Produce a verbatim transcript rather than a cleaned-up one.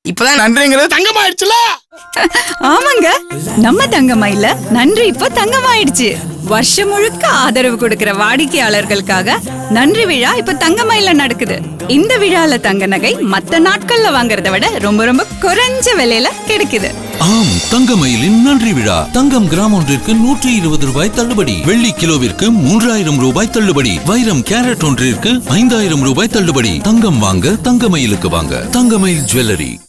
இப்பதான் நன்றிங்கிறது தங்கமாயிடுச்சுல. ஆமாங்க, நம்ம தங்கமயில நன்றி இப்ப தங்கமாயிடுச்சு. வருஷம் முழுக்க ஆதரவு கொடுக்கிற வாடிக்கையாளர்களுக்காக நன்றி விழா இப்ப தங்கமயில நடக்குது. இந்த விழால தங்க நகை மத்த நாட்கள்ல வாங்குறத விட ரொம்ப ரொம்ப குறைஞ்ச விலையில கிடைக்குது. ஆம், தங்கமயிலின் நன்றி விழா. தங்கம் கிராம் ஒன்றிற்கு நூற்றி இருபது ரூபாய் தள்ளுபடி, வெள்ளி கிலோவிற்கு மூன்றாயிரம் ரூபாய் தள்ளுபடி, வைரம் கேரட் ஒன்றிற்கு ஐந்தாயிரம் ரூபாய் தள்ளுபடி. தங்கம் வாங்க தங்கமயிலுக்கு வாங்க. தங்கமயில் ஜுவல்லரி.